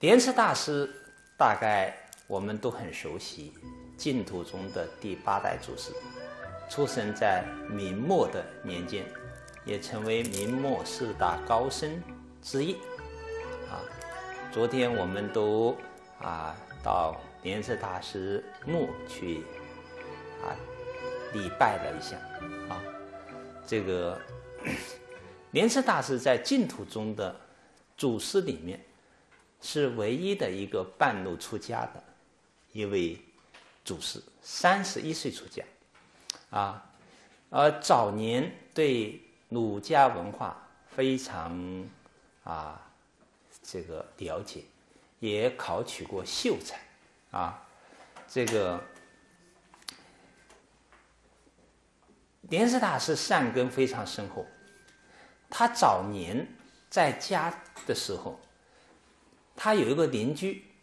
莲池大师大概我们都很熟悉，净土宗的第8代祖师，出生在明末的年间，也成为明末4大高僧之一。昨天我们都到莲池大师墓去礼拜了一下这个莲池大师在净土宗的祖师里面是唯一的一个半路出家的一位祖师，31岁出家而早年对儒家文化非常这个了解，也考取过秀才这个莲池大师善根非常深厚。他早年在家的时候，他有一个邻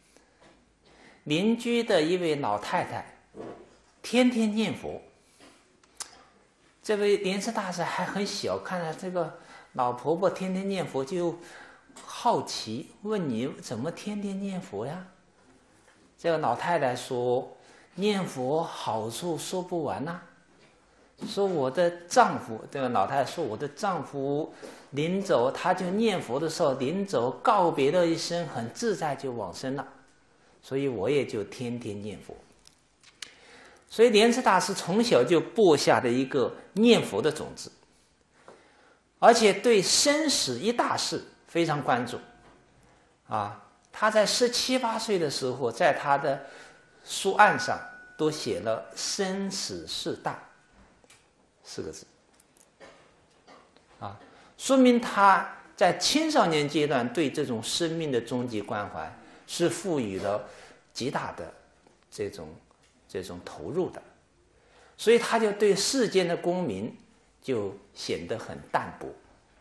居的一位老太太天天念佛。这位莲池大师还很小，看到这个老婆婆天天念佛，就好奇问你怎么天天念佛呀？这个老太太说，念佛好处说不完说我的丈夫，这个老太太说我的丈夫临走，他就念佛的时候临走告别了一声，很自在就往生了，所以我也就天天念佛。所以莲池大师从小就播下了一个念佛的种子，而且对生死一大事非常关注他在17、18岁的时候，在他的书案上都写了生死事大4个字说明他在青少年阶段对这种生命的终极关怀是赋予了极大的这种投入的，所以他就对世间的功名就显得很淡薄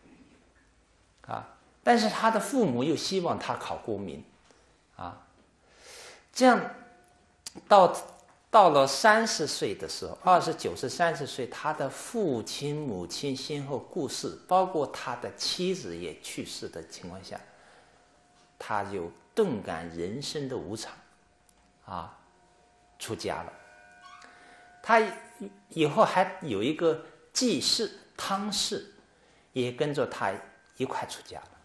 但是他的父母又希望他考功名这样到了30岁的时候，29是30岁，他的父亲母亲先后故世，包括他的妻子也去世的情况下，他就顿感人生的无常出家了。他以后还有一个继室汤氏也跟着他一块出家了